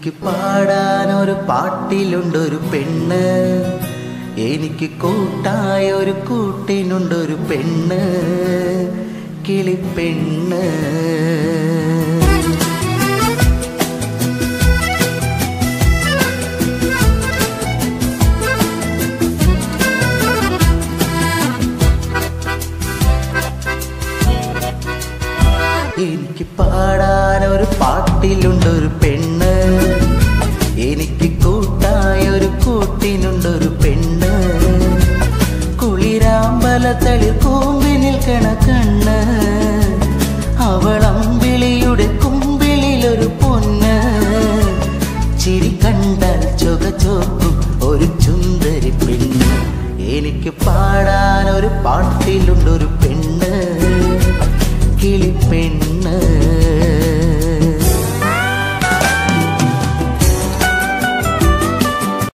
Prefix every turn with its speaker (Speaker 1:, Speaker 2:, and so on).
Speaker 1: എനിക്ക് പാടാനൊരു പാട്ടിലുണ്ടൊരു പെണ്ണ്, എനിക്ക് കൂട്ടായൊരു കൂട്ടിനുണ്ടൊരു പെണ്ണ്, കിളിപ്പെണ്ണ്. എനിക്ക് പാടാനൊരു പാട്ടിലുണ്ടൊരു പെണ്ണ്, എനിക്ക് കൂട്ടായൊരു കൂട്ടിനുണ്ടൊരു പെണ്ണ്, കുളിരാമ്പല തളിർ കൂമ്പി നിൽക്കണ കണ്ണ്, അവളമ്പിളിയുടെ കുമ്പിളിലൊരു പൊന്ന്, ചിരി കണ്ടാൽ ചുക ചോക്കും ഒരു ചുന്ദരി പെണ്ണ്. എനിക്ക് പാടാനൊരു പാട്ടിലുണ്ടൊരു പെണ്ണ്, കിളിപ്പെണ്ണ്.